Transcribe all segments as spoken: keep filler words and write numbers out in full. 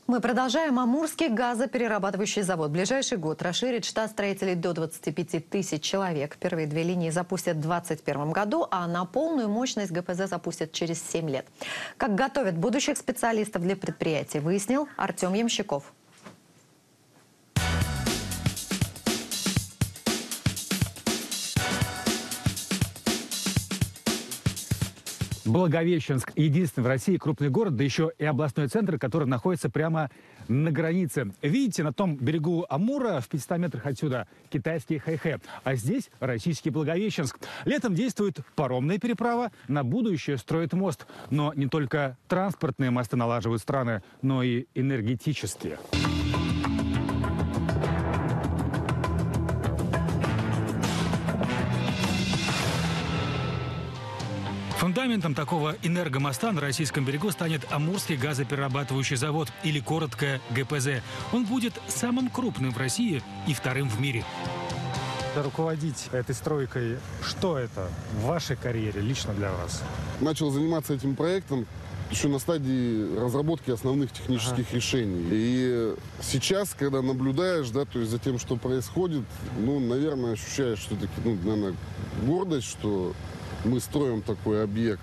Мы продолжаем. Амурский газоперерабатывающий завод в ближайший год расширит штат строителей до двадцати пяти тысяч человек. Первые две линии запустят в двадцать первом году, а на полную мощность ГПЗ запустят через семь лет. Как готовят будущих специалистов для предприятия, выяснил Артем Ямщиков. Благовещенск – единственный в России крупный город, да еще и областной центр, который находится прямо на границе. Видите, на том берегу Амура, в пятистах метрах отсюда, китайский Хэйхэ, а здесь российский Благовещенск. Летом действует паромная переправа, на будущее строят мост. Но не только транспортные мосты налаживают страны, но и энергетические. Фундаментом такого энергомоста на российском берегу станет Амурский газоперерабатывающий завод, или коротко ГПЗ. Он будет самым крупным в России и вторым в мире. Руководить этой стройкой, что это в вашей карьере, лично для вас? Начал заниматься этим проектом еще на стадии разработки основных технических ага. решений. И сейчас, когда наблюдаешь, да, то есть за тем, что происходит, ну, наверное, ощущаешь все-таки, ну, наверное, гордость, что мы строим такой объект.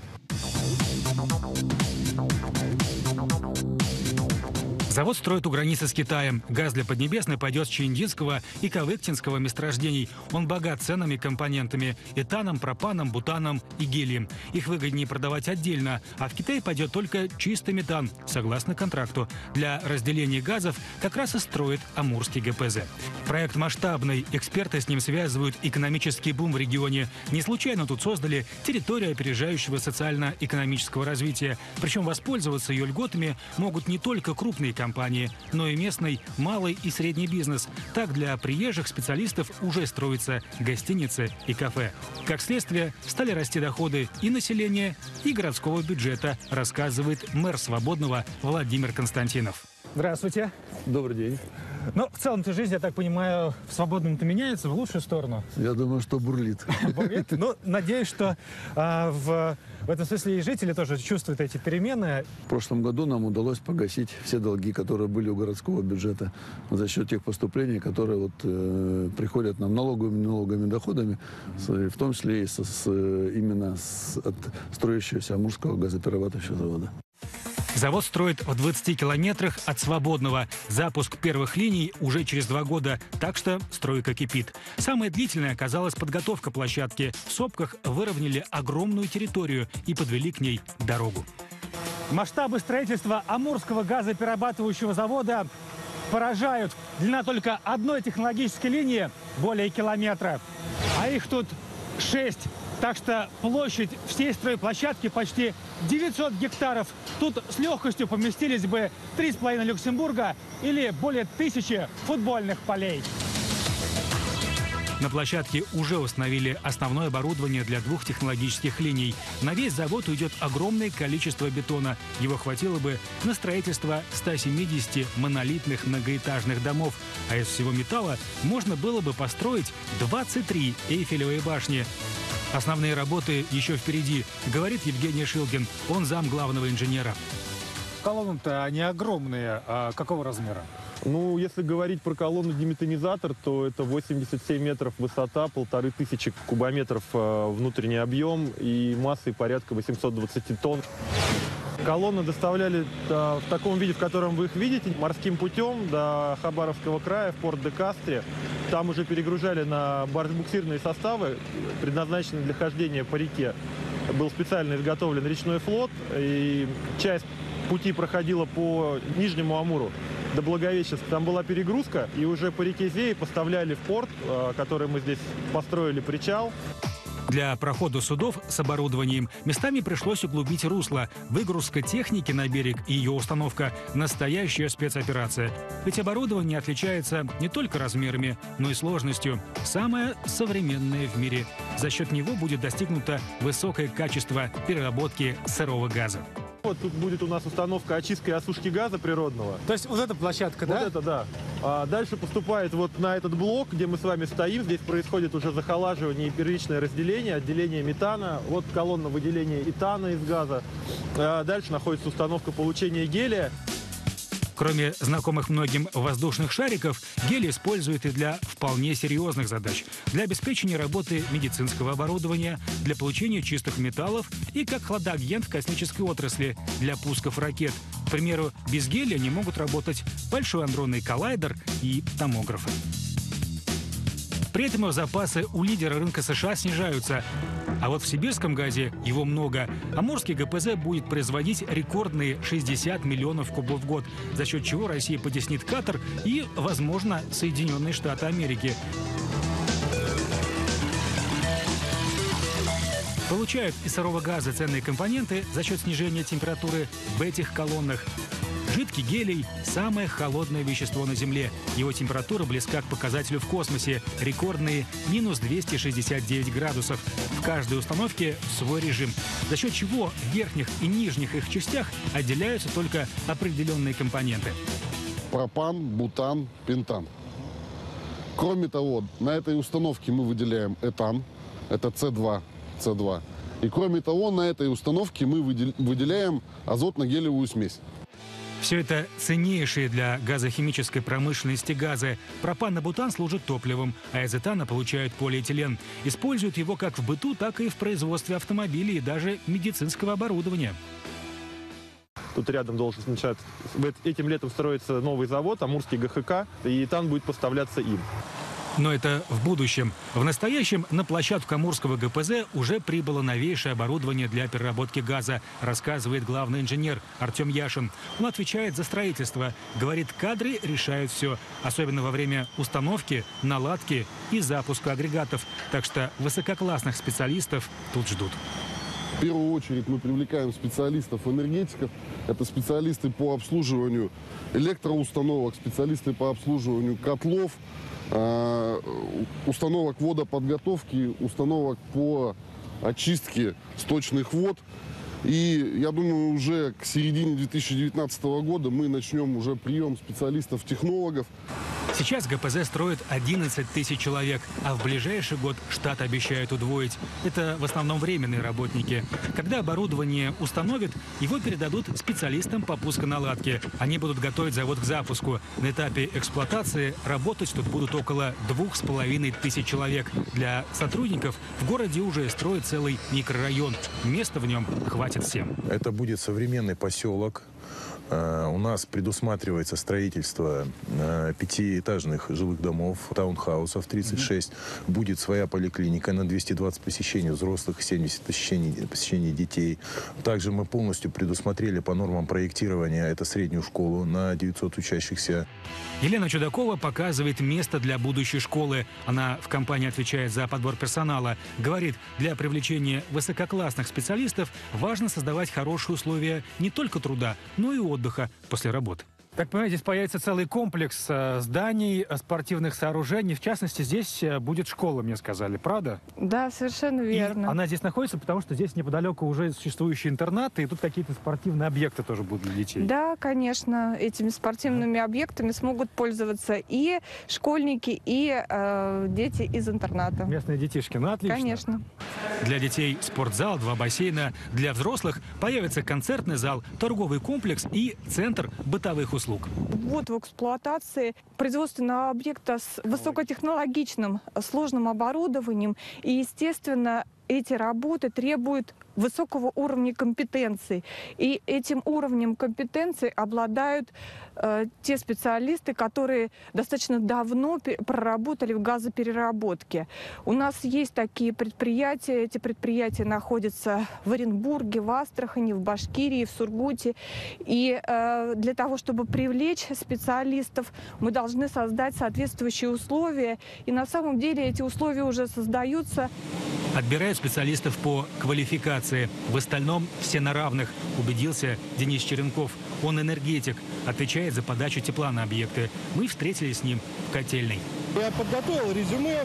Завод строят у границы с Китаем. Газ для Поднебесной пойдет с Чииндинского и Кавыктинского месторождений. Он богат ценными компонентами – этаном, пропаном, бутаном и гелием. Их выгоднее продавать отдельно, а в Китай пойдет только чистый метан, согласно контракту. Для разделения газов как раз и строит Амурский ГПЗ. Проект масштабный. Эксперты с ним связывают экономический бум в регионе. Не случайно тут создали территорию опережающего социально-экономического развития. Причем воспользоваться ее льготами могут не только крупные компании, компании, но и местный малый и средний бизнес. Так для приезжих специалистов уже строятся гостиницы и кафе. Как следствие, стали расти доходы и населения, и городского бюджета, рассказывает мэр Свободного Владимир Константинов. Здравствуйте. Добрый день. Ну, в целом-то жизнь, я так понимаю, в Свободном-то меняется в лучшую сторону. Я думаю, что бурлит. Бурлит? Ну, надеюсь, что а, в, в этом смысле и жители тоже чувствуют эти перемены. В прошлом году нам удалось погасить все долги, которые были у городского бюджета за счет тех поступлений, которые вот, э, приходят нам налоговыми, налоговыми доходами, с, в том числе и со, с, именно с, от строящегося Амурского газоперерабатывающего завода. Завод строит в двадцати километрах от Свободного. Запуск первых линий уже через два года, так что стройка кипит. Самая длительная оказалась подготовка площадки. В сопках выровняли огромную территорию и подвели к ней дорогу. Масштабы строительства Амурского газоперерабатывающего завода поражают. Длина только одной технологической линии более километра, а их тут шесть. Так что площадь всей стройплощадки почти девятьсот гектаров. Тут с легкостью поместились бы три с половиной Люксембурга или более тысячи футбольных полей. На площадке уже установили основное оборудование для двух технологических линий. На весь завод уйдет огромное количество бетона. Его хватило бы на строительство ста семидесяти монолитных многоэтажных домов. А из всего металла можно было бы построить двадцать три Эйфелевые башни. Основные работы еще впереди, говорит Евгений Шилгин. Он зам главного инженера. Колонны-то они огромные. А какого размера? Ну, если говорить про колонну-деметанизатор, то это восемьдесят семь метров высота, полторы тысячи кубометров внутренний объем и массой порядка восьмисот двадцати тонн. Колонны доставляли в таком виде, в котором вы их видите, морским путем до Хабаровского края, в порт де Кастре. Там уже перегружали на буксирные составы, предназначенные для хождения по реке. Был специально изготовлен речной флот, и часть пути проходила по Нижнему Амуру до Благовещенска. Там была перегрузка, и уже по реке Зеи поставляли в порт, который мы здесь построили, причал. Для прохода судов с оборудованием местами пришлось углубить русло. Выгрузка техники на берег и ее установка – настоящая спецоперация. Ведь оборудование отличается не только размерами, но и сложностью. Самое современное в мире. За счет него будет достигнуто высокое качество переработки сырого газа. Вот тут будет у нас установка очистки и осушки газа природного. То есть вот эта площадка, вот да? Вот это, да. А дальше поступает вот на этот блок, где мы с вами стоим. Здесь происходит уже захолаживание и первичное разделение, отделение метана. Вот колонна выделения этана из газа. А дальше находится установка получения гелия. Кроме знакомых многим воздушных шариков, гелий используют и для вполне серьезных задач. Для обеспечения работы медицинского оборудования, для получения чистых металлов и как хладагент в космической отрасли для пусков ракет. К примеру, без гелия не могут работать Большой адронный коллайдер и томографы. При этом его запасы у лидера рынка США снижаются. А вот в сибирском газе его много. Амурский ГПЗ будет производить рекордные шестьдесят миллионов кубов в год, за счет чего Россия потеснит Катар и, возможно, Соединенные Штаты Америки. Получают из сырого газа ценные компоненты за счет снижения температуры в этих колоннах. Жидкий гелий – самое холодное вещество на Земле. Его температура близка к показателю в космосе – рекордные минус двести шестьдесят девять градусов. В каждой установке свой режим, за счет чего в верхних и нижних их частях отделяются только определенные компоненты. Пропан, бутан, пентан. Кроме того, на этой установке мы выделяем этан, это С два, С два. И кроме того, на этой установке мы выделяем азотно-гелевую смесь. Все это ценнейшие для газохимической промышленности газы. Пропан и бутан служат топливом, а из этана получают полиэтилен. Используют его как в быту, так и в производстве автомобилей и даже медицинского оборудования. Тут рядом должен начать, этим летом строится новый завод, Амурский ГХК, и этан будет поставляться им. Но это в будущем. В настоящем на площадку Амурского ГПЗ уже прибыло новейшее оборудование для переработки газа, рассказывает главный инженер Артем Яшин. Он отвечает за строительство. Говорит, кадры решают все, особенно во время установки, наладки и запуска агрегатов. Так что высококлассных специалистов тут ждут. В первую очередь мы привлекаем специалистов-энергетиков. Это специалисты по обслуживанию электроустановок, специалисты по обслуживанию котлов, установок водоподготовки, установок по очистке сточных вод. И я думаю, уже к середине две тысячи девятнадцатого года мы начнем уже прием специалистов-технологов. Сейчас ГПЗ строит одиннадцать тысяч человек, а в ближайший год штат обещают удвоить. Это в основном временные работники. Когда оборудование установят, его передадут специалистам по пусконаладке. Они будут готовить завод к запуску. На этапе эксплуатации работать тут будут около двух с половиной тысяч человек. Для сотрудников в городе уже строят целый микрорайон. Места в нем хватит всем. Это будет современный поселок. У нас предусматривается строительство пятиэтажных жилых домов, таунхаусов тридцать шесть. Будет своя поликлиника на двести двадцать посещений взрослых, семьдесят посещений, посещений детей. Также мы полностью предусмотрели по нормам проектирования это среднюю школу на девятьсот учащихся. Елена Чудакова показывает место для будущей школы. Она в компании отвечает за подбор персонала. Говорит, для привлечения высококлассных специалистов важно создавать хорошие условия не только труда, но и отдыха после работы. Так понимаете, здесь появится целый комплекс э, зданий, э, спортивных сооружений. В частности, здесь э, будет школа, мне сказали. Правда? Да, совершенно верно. И она здесь находится, потому что здесь неподалеку уже существующие интернаты, и тут какие-то спортивные объекты тоже будут для детей. Да, конечно. Этими спортивными объектами смогут пользоваться и школьники, и э, дети из интерната. Местные детишки. Ну, отлично. Конечно. Для детей спортзал, два бассейна. Для взрослых появится концертный зал, торговый комплекс и центр бытовых услуг. Вот в эксплуатации производственного объекта с высокотехнологичным сложным оборудованием. И, естественно, эти работы требуют высокого уровня компетенций. И этим уровнем компетенций обладают э, те специалисты, которые достаточно давно проработали в газопереработке. У нас есть такие предприятия. Эти предприятия находятся в Оренбурге, в Астрахани, в Башкирии, в Сургуте. И э, для того, чтобы привлечь специалистов, мы должны создать соответствующие условия. И на самом деле эти условия уже создаются. Отбирают специалистов по квалификации. В остальном все на равных, убедился Денис Черенков. Он энергетик, отвечает за подачу тепла на объекты. Мы встретились с ним в котельной. Я подготовил резюме,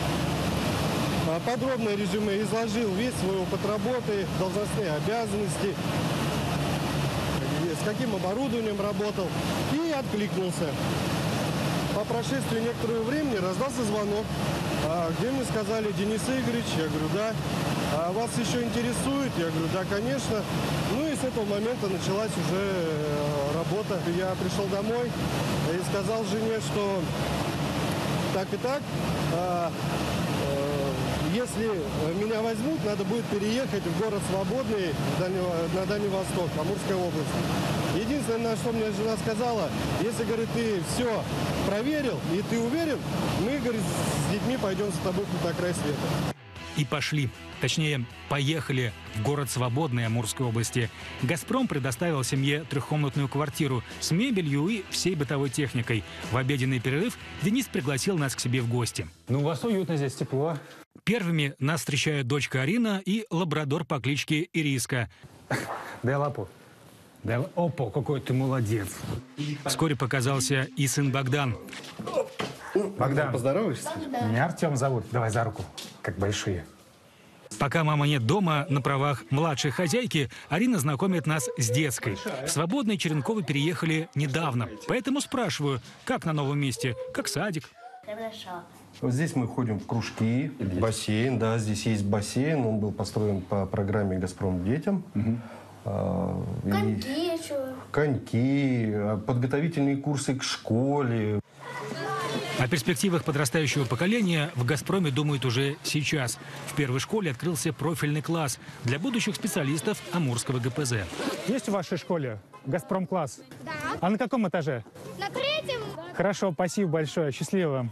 подробное резюме, изложил весь свой опыт работы, должностные обязанности, с каким оборудованием работал, и откликнулся. По прошествии некоторого времени раздался звонок, где мне сказали: Денис Игоревич, я говорю, да. А вас еще интересует? Я говорю, да, конечно. Ну и с этого момента началась уже работа. работа. Я пришел домой и сказал жене, что так и так, а, а, если меня возьмут, надо будет переехать в город Свободный на Дальний Восток, Амурская область. Единственное, на что мне жена сказала, если, говорит, ты все проверил и ты уверен, мы, говорит, с детьми пойдем с тобой на край света. И пошли. Точнее, поехали в город Свободный Амурской области. «Газпром» предоставил семье трехкомнатную квартиру с мебелью и всей бытовой техникой. В обеденный перерыв Денис пригласил нас к себе в гости. Ну, у вас уютно здесь, тепло. Первыми нас встречают дочка Арина и лабрадор по кличке Ириска. Дай лапу. Дай... Опа, какой ты молодец. Вскоре показался и сын Богдан. Богдан, поздороваешься? меня Артем зовут. Давай за руку, как большие. Пока мама нет дома, на правах младшей хозяйки, Арина знакомит нас с детской. В Свободный Черенковы переехали недавно. Поэтому спрашиваю, как на новом месте, как садик. Хорошо. Вот здесь мы ходим в кружки, бассейн, да, здесь есть бассейн, он был построен по программе «Газпром детям». Угу. А, Коньки еще. Коньки, подготовительные курсы к школе. О перспективах подрастающего поколения в «Газпроме» думают уже сейчас. В первой школе открылся профильный класс для будущих специалистов Амурского гэ пэ зэ. Есть в вашей школе «Газпром-класс»? Да. А на каком этаже? На третьем. Хорошо, спасибо большое. Счастливо вам.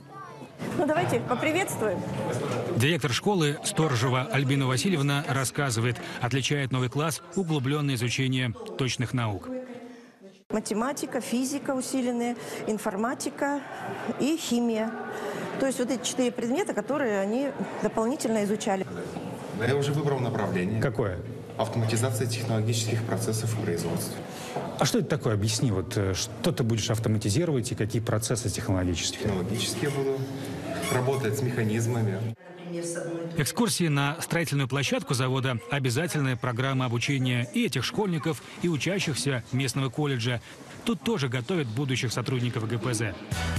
Ну, давайте поприветствуем. Директор школы Сторожева Альбина Васильевна рассказывает, отличает новый класс углубленное изучение точных наук. Математика, физика усиленная, информатика и химия. То есть вот эти четыре предмета, которые они дополнительно изучали. Я уже выбрал направление. Какое? Автоматизация технологических процессов в производстве. А что это такое? Объясни, вот что ты будешь автоматизировать и какие процессы технологические? Технологически я буду работать с механизмами. Экскурсии на строительную площадку завода – обязательная программа обучения и этих школьников, и учащихся местного колледжа. Тут тоже готовят будущих сотрудников гэ пэ зэ.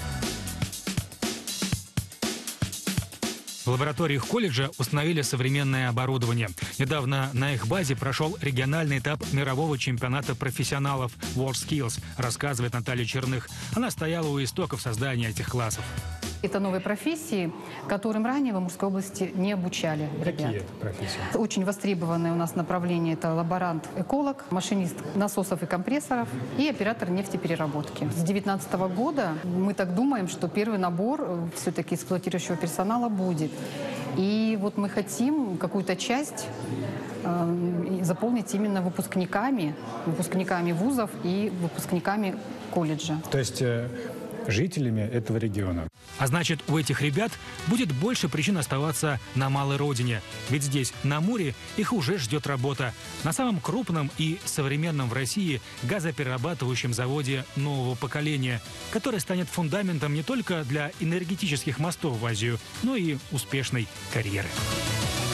В лабораториях колледжа установили современное оборудование. Недавно на их базе прошел региональный этап мирового чемпионата профессионалов WorldSkills, рассказывает Наталья Черных. Она стояла у истоков создания этих классов. Это новые профессии, которым ранее в Амурской области не обучали ребят. Какие это профессии? Очень востребованное у нас направление – это лаборант-эколог, машинист насосов и компрессоров и оператор нефтепереработки. С две тысячи девятнадцатого года мы так думаем, что первый набор все-таки эксплуатирующего персонала будет. И вот мы хотим какую-то часть э, заполнить именно выпускниками, выпускниками вузов и выпускниками колледжа. То есть э, жителями этого региона. А значит, у этих ребят будет больше причин оставаться на малой родине. Ведь здесь, на Амуре, их уже ждет работа. На самом крупном и современном в России газоперерабатывающем заводе нового поколения, который станет фундаментом не только для энергетических мостов в Азию, но и успешной карьеры.